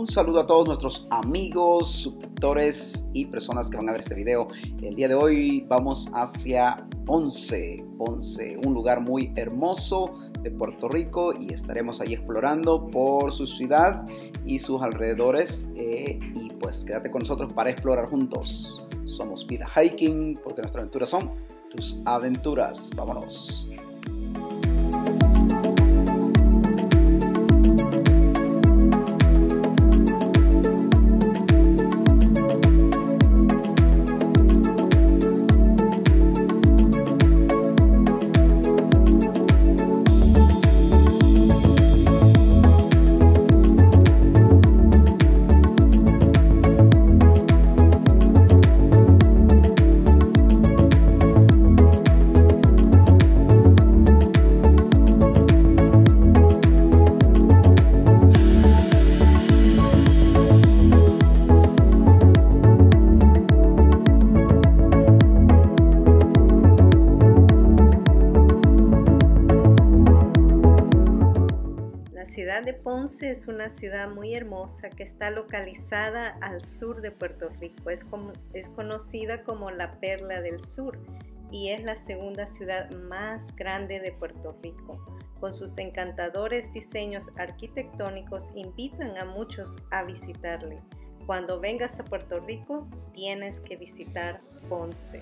Un saludo a todos nuestros amigos, suscriptores y personas que van a ver este video. El día de hoy vamos hacia Ponce, un lugar muy hermoso de Puerto Rico, y estaremos ahí explorando por su ciudad y sus alrededores. Y pues quédate con nosotros para explorar juntos. Somos Vida Hiking, porque nuestras aventuras son tus aventuras. Vámonos. La ciudad de Ponce es una ciudad muy hermosa que está localizada al sur de Puerto Rico. Es conocida como la Perla del Sur y es la segunda ciudad más grande de Puerto Rico. Con sus encantadores diseños arquitectónicos invitan a muchos a visitarle. Cuando vengas a Puerto Rico, tienes que visitar Ponce.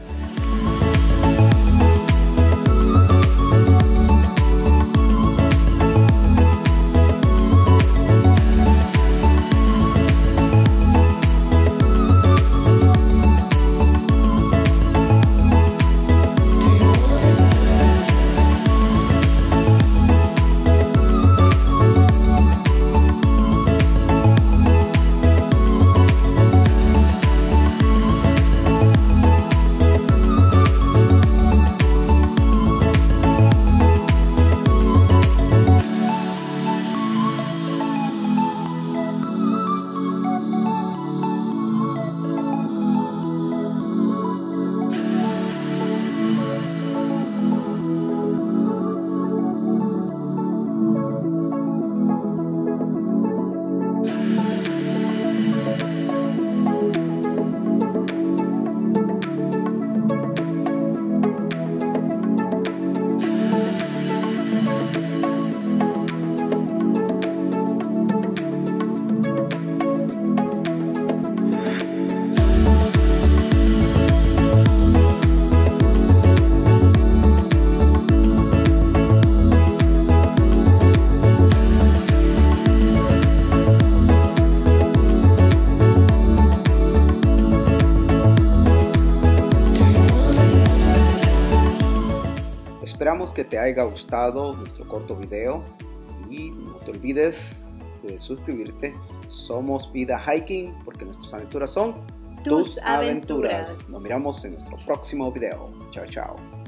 Esperamos que te haya gustado nuestro corto video y no te olvides de suscribirte. Somos Vida Hiking, porque nuestras aventuras son tus aventuras. Nos miramos en nuestro próximo video. Chao, chao.